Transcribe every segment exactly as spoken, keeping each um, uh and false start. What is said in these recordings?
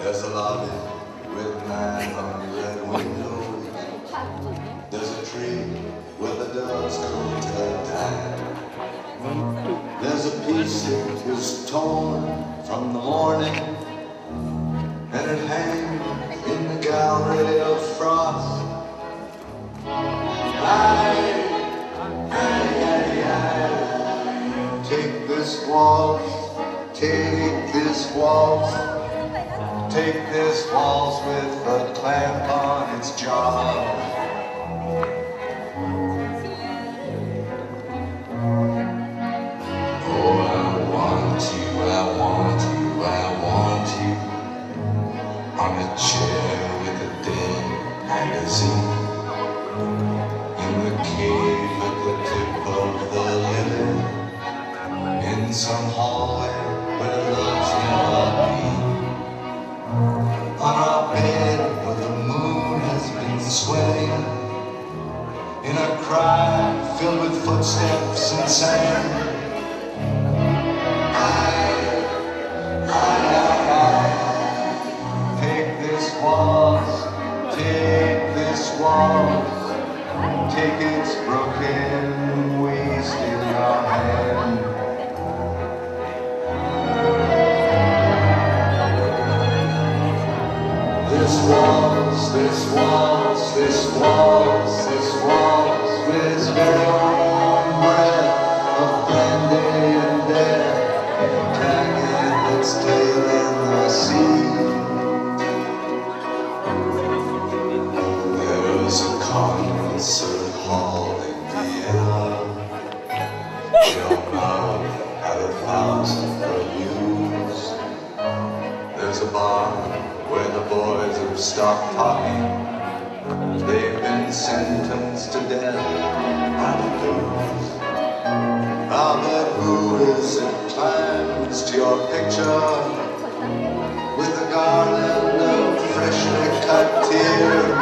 There's a lobby with nine hundred red windows. There's a tree where the doves go till time. There's a piece that is torn from the morning, and it hangs in the gallery of frost. Aye, aye, aye, aye. Take this waltz, take this waltz, take this waltz with a clamp on its jaw. On a chair with a dead magazine, in the cave at the tip of the lily, in some hallway where love's never been, on our bed where the moon has been swaying, in a cry filled with footsteps and sand. Take this waltz, take its broken waist in your hand. This waltz, this waltz, this waltz, this waltz with its very own breath of brandy and death, tagging its tail in the sea. Concert hall in Vienna, your mouth had a thousand reviews. There's a bar where the boys have stopped talking. They've been sentenced to death by the blues. Ah, but who is it climbs to your picture with a garland of freshly cut tears?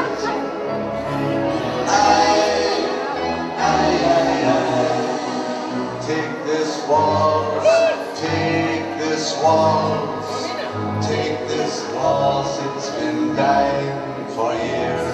Take this waltz, take this waltz, take this waltz, it's been dying for years.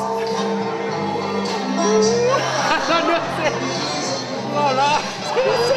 Voilà.